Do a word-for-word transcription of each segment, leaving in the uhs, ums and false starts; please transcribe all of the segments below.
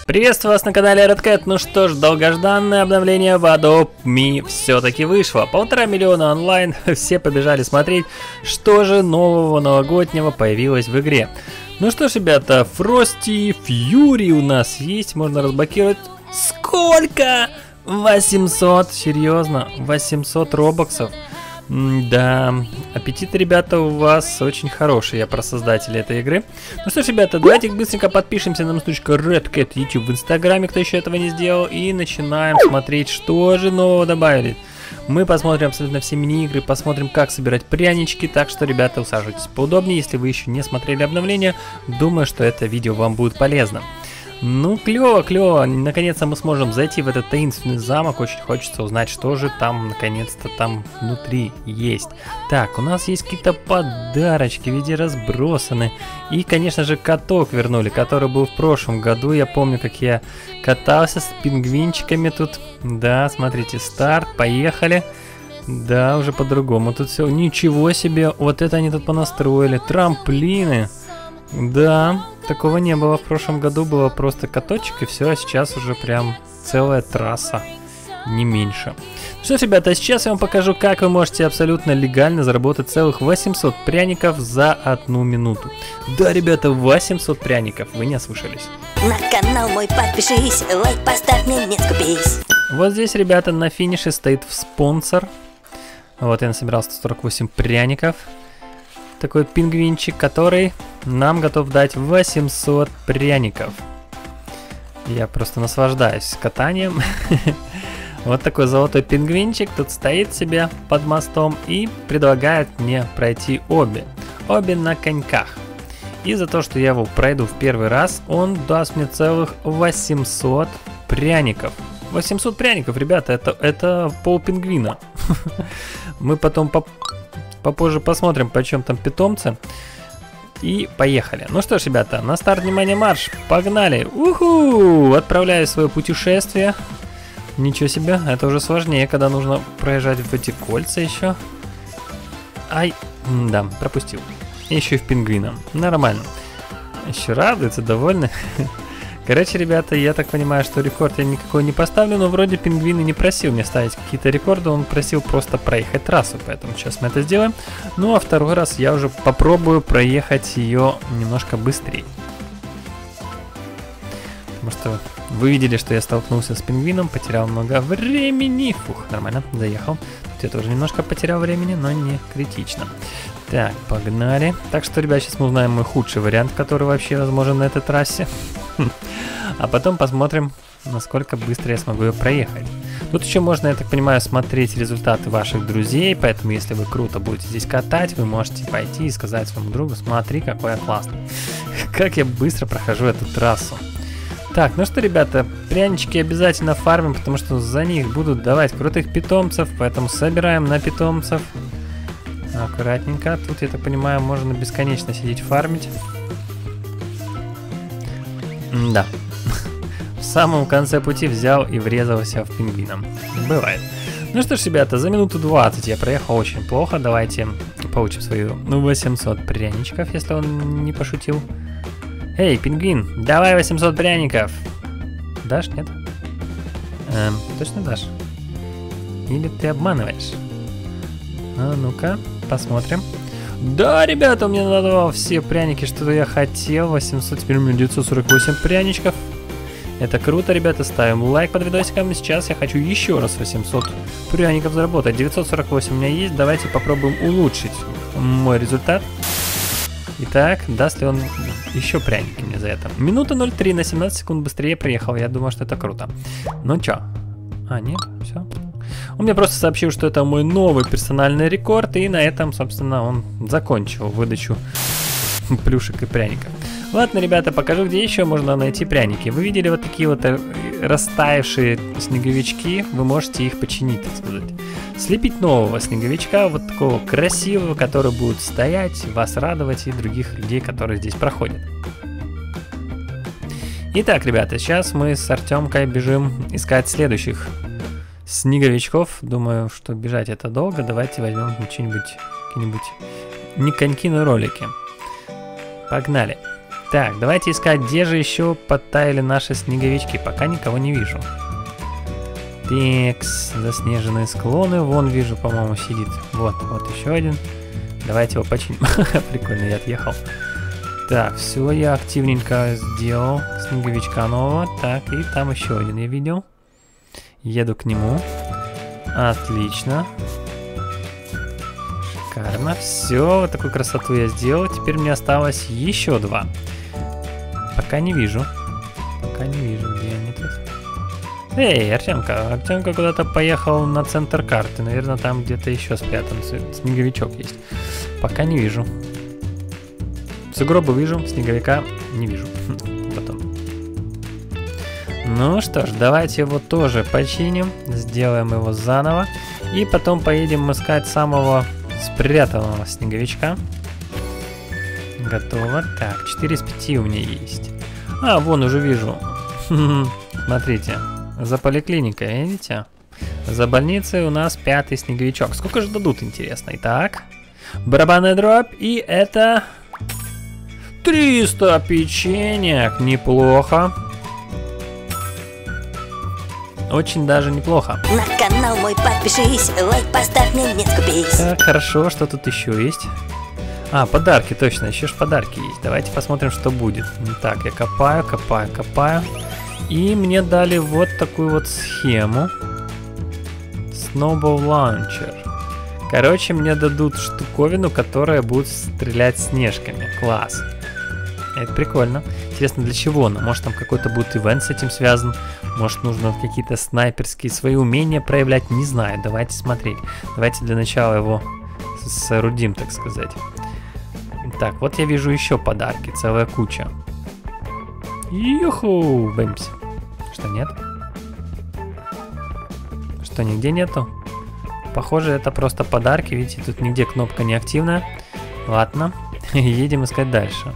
Приветствую вас на канале Redcat. Ну что ж, долгожданное обновление в Adobe Me все-таки вышло. Полтора миллиона онлайн, все побежали смотреть, что же нового новогоднего появилось в игре. Ну что ж, ребята, Frosty Fury у нас есть, можно разблокировать. Сколько? восемьсот, серьезно, восемьсот робоксов. Да, аппетит, ребята, у вас очень хороший, я про создателя этой игры. Ну что ж, ребята, давайте быстренько подпишемся на мстучка Redcat YouTube в инстаграме, кто еще этого не сделал. И начинаем смотреть, что же нового добавили. Мы посмотрим абсолютно все мини-игры, посмотрим, как собирать прянички. Так что, ребята, усаживайтесь поудобнее, если вы еще не смотрели обновление. Думаю, что это видео вам будет полезно. Ну, клево, клево. Наконец-то мы сможем зайти в этот таинственный замок. Очень хочется узнать, что же там, наконец-то, там внутри есть. Так, у нас есть какие-то подарочки, везде разбросаны. И, конечно же, каток вернули, который был в прошлом году. Я помню, как я катался с пингвинчиками тут. Да, смотрите, старт, поехали. Да, уже по-другому. Тут все, ничего себе. Вот это они тут понастроили. Трамплины. Да, такого не было в прошлом году, было просто каточек и все, а сейчас уже прям целая трасса, не меньше. Что ж, ребята, сейчас я вам покажу, как вы можете абсолютно легально заработать целых восемьсот пряников за одну минуту. Да, ребята, восемьсот пряников, вы не ослышались. На канал мой подпишись, лайк поставь, мне не скупись. Вот здесь, ребята, на финише стоит спонсор. Вот я насобирал сто сорок восемь пряников. Такой пингвинчик, который нам готов дать восемьсот пряников. Я просто наслаждаюсь катанием. Вот такой золотой пингвинчик тут стоит себе под мостом и предлагает мне пройти обе. Обе на коньках. И за то, что я его пройду в первый раз, он даст мне целых восемьсот пряников. восемьсот пряников, ребята, это, это пол пингвина. Мы потом по Попозже посмотрим, почем там питомцы. И поехали. Ну что ж, ребята, на старт, внимание, марш. Погнали. Уху! Отправляю свое путешествие. Ничего себе, это уже сложнее, когда нужно проезжать в эти кольца еще. Ай, да, пропустил. Еще и в пингвина. Нормально. Еще радуется, довольны. Короче, ребята, я так понимаю, что рекорд я никакой не поставлю, но вроде пингвин и не просил мне ставить какие-то рекорды, он просил просто проехать трассу, поэтому сейчас мы это сделаем. Ну а второй раз я уже попробую проехать ее немножко быстрее. Потому что вы видели, что я столкнулся с пингвином, потерял много времени. Фух, нормально, заехал. Тут я тоже немножко потерял времени, но не критично. Так, погнали. Так что, ребят, сейчас мы узнаем мой худший вариант, который вообще возможен на этой трассе. А потом посмотрим, насколько быстро я смогу ее проехать. Тут еще можно, я так понимаю, смотреть результаты ваших друзей, поэтому если вы круто будете здесь катать, вы можете пойти и сказать своему другу: смотри, какой я классный. Как я быстро прохожу эту трассу. Так, ну что, ребята, прянички обязательно фармим, потому что за них будут давать крутых питомцев, поэтому собираем на питомцев. Аккуратненько. Тут, я так понимаю, можно бесконечно сидеть фармить. Да. В самом конце пути взял и врезался в пингвина. Бывает. Ну что ж, ребята, за минуту двадцать я проехал очень плохо. Давайте получим свою восемьсот пряничков, если он не пошутил. Эй, пингвин, давай восемьсот пряников. Дашь, нет? Эм, точно дашь? Или ты обманываешь? А ну-ка, посмотрим. Да, ребята, мне надавал все пряники, что я хотел. восемьсот, теперь у меня девятьсот сорок восемь пряничков. Это круто, ребята, ставим лайк под видосиком. Сейчас я хочу еще раз восемьсот пряников заработать. девятьсот сорок восемь у меня есть, давайте попробуем улучшить мой результат. Итак, даст ли он еще пряники мне за это? Минута ноль три, на семнадцать секунд быстрее приехал, я думаю, что это круто. Ну чё? А, нет, все. Он мне просто сообщил, что это мой новый персональный рекорд, и на этом, собственно, он закончил выдачу плюшек и пряников. Ладно, ребята, покажу, где еще можно найти пряники. Вы видели вот такие вот растаявшие снеговички, вы можете их починить, так сказать. Слепить нового снеговичка, вот такого красивого, который будет стоять, вас радовать и других людей, которые здесь проходят. Итак, ребята, сейчас мы с Артемкой бежим искать следующих снеговичков. Думаю, что бежать это долго. Давайте возьмем что-нибудь, какие-нибудь не коньки, но ролики. Погнали. Так, давайте искать, где же еще подтаяли наши снеговички. Пока никого не вижу. Текс, заснеженные склоны. Вон вижу, по-моему, сидит. Вот, вот еще один. Давайте его починим. Прикольно, я отъехал. Так, все, я активненько сделал снеговичка нового. Так, и там еще один я видел. Еду к нему. Отлично. Шикарно. Все, вот такую красоту я сделал. Теперь мне осталось еще два. Пока не вижу. Пока не вижу, где они тут. Эй, Артемка. Артемка куда-то поехал на центр карты. Наверное, там где-то еще спрятан снеговичок есть. Пока не вижу. Сугробы вижу, снеговика не вижу. Потом. Ну что ж, давайте его тоже починим. Сделаем его заново. И потом поедем искать самого спрятанного снеговичка. Готово. Так, четыре из пяти у меня есть. А, вон уже вижу. Смотрите. За поликлиникой, видите? За больницей у нас пятый снеговичок. Сколько же дадут, интересно? Итак, барабанная дробь. И это... триста печенек. Неплохо. Очень даже неплохо. На канал мой подпишись, лайк поставь, мне не скупись. Так, хорошо, что тут еще есть? А, подарки, точно, еще ж подарки есть. Давайте посмотрим, что будет. Так, я копаю, копаю, копаю. И мне дали вот такую вот схему. Snowball Launcher. Короче, мне дадут штуковину, которая будет стрелять снежками. Класс. Это прикольно. Интересно, для чего она? Может, там какой-то будет ивент с этим связан? Может, нужно какие-то снайперские свои умения проявлять? Не знаю. Давайте смотреть. Давайте для начала его соорудим, так сказать. Так, вот я вижу еще подарки. Целая куча. Юху! Бэмс. Что, нет? Что, нигде нету? Похоже, это просто подарки. Видите, тут нигде кнопка не активная. Ладно. Едем искать дальше.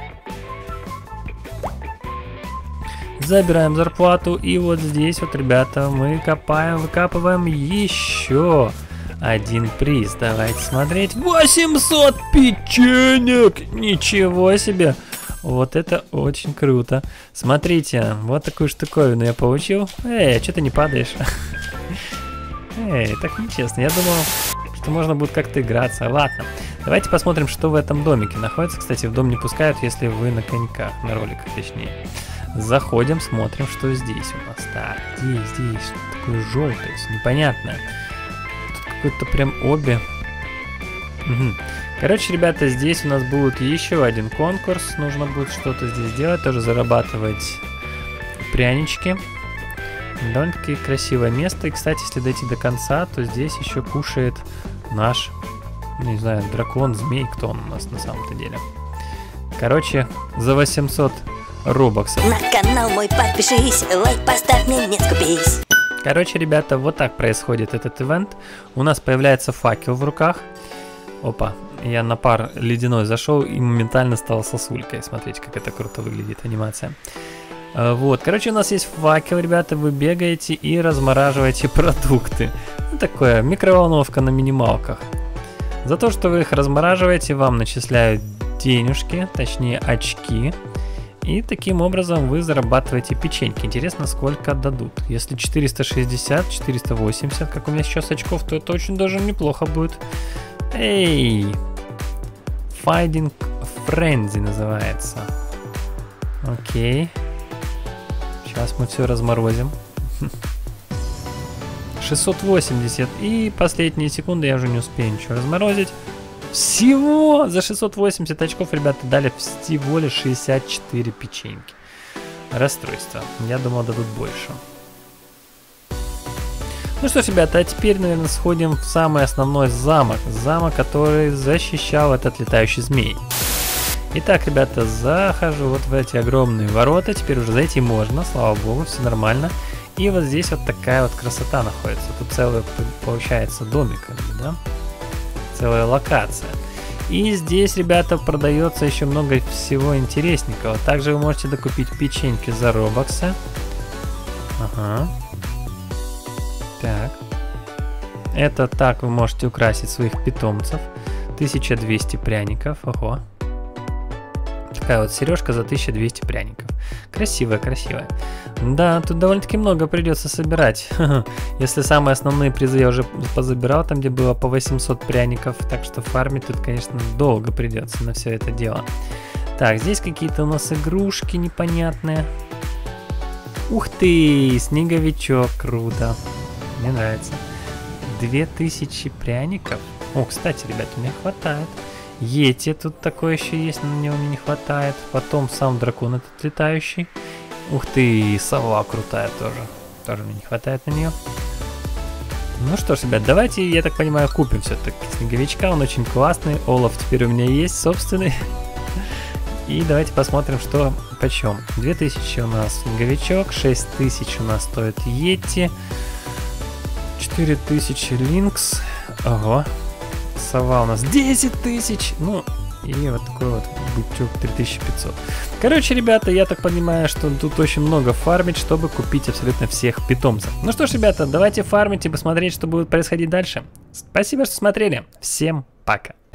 Забираем зарплату. И вот здесь вот, ребята, мы копаем, выкапываем еще один приз. Давайте смотреть. восемьсот печенек! Ничего себе! Вот это очень круто. Смотрите, вот такую штуковину я получил. Эй, а что ты не падаешь? Эй, так нечестно. Я думал, что можно будет как-то играться. Ладно, давайте посмотрим, что в этом домике находится. Кстати, в дом не пускают, если вы на коньках, на роликах точнее. Заходим, смотрим, что здесь у нас. Так, здесь, здесь, что такое желтое, непонятное. Тут какой-то прям обе. Угу. Короче, ребята, здесь у нас будет еще один конкурс. Нужно будет что-то здесь делать, тоже зарабатывать прянички. Довольно-таки красивое место. И, кстати, если дойти до конца, то здесь еще кушает наш, не знаю, дракон, змей, кто он у нас на самом-то деле. Короче, за восемьсот робоксов. На канал мой подпишись, лайк поставь, мне не скупись. Короче, ребята, вот так происходит этот ивент. У нас появляется факел в руках. Опа, я на пар ледяной зашел и моментально стал сосулькой. Смотрите, как это круто выглядит, анимация. Вот, короче, у нас есть факел, ребята, вы бегаете и размораживаете продукты. Ну, такое, микроволновка на минималках. За то, что вы их размораживаете, вам начисляют денежки, точнее очки. И таким образом вы зарабатываете печеньки. Интересно, сколько дадут. Если четыреста шестьдесят, четыреста восемьдесят, как у меня сейчас очков, то это очень даже неплохо будет. Эй! Finding Frenzy называется. Окей. Сейчас мы все разморозим. шестьсот восемьдесят. И последние секунды я уже не успею ничего разморозить. Всего за шестьсот восемьдесят очков, ребята, дали всего лишь шестьдесят четыре печеньки. Расстройство. Я думал, дадут больше. Ну что ж, ребята, а теперь, наверное, сходим в самый основной замок. Замок, который защищал этот летающий змей. Итак, ребята, захожу вот в эти огромные ворота. Теперь уже зайти можно, слава богу, все нормально. И вот здесь вот такая вот красота находится. Тут целый, получается, домик, да? Целая локация. И здесь, ребята, продается еще много всего интересненького. Также вы можете докупить печеньки за робоксы. Ага. Так. Это так вы можете украсить своих питомцев. тысяча двести пряников. Ого. Такая вот сережка за тысячу двести пряников. Красивая, красивая. Да, тут довольно-таки много придется собирать. Если самые основные призы я уже позабирал, там где было по восемьсот пряников. Так что фармить тут, конечно, долго придется на все это дело. Так, здесь какие-то у нас игрушки непонятные. Ух ты, снеговичок, круто. Мне нравится. две тысячи пряников. О, кстати, ребят, у меня хватает. Йети тут такое еще есть, но на него мне не хватает. Потом сам дракон этот летающий. Ух ты, сова крутая тоже. Тоже мне не хватает на нее. Ну что ж, ребят, давайте, я так понимаю, купим все-таки снеговичка. Он очень классный. Олаф теперь у меня есть собственный. И давайте посмотрим, что почем. две тысячи у нас снеговичок, шесть тысяч у нас стоит йети, четыре тысячи линкс. Ого. Сова у нас десять тысяч. Ну, и вот такой вот бутюк три тысячи пятьсот. Короче, ребята, я так понимаю, что тут очень много фармить, чтобы купить абсолютно всех питомцев. Ну что ж, ребята, давайте фармить и посмотреть, что будет происходить дальше. Спасибо, что смотрели. Всем пока.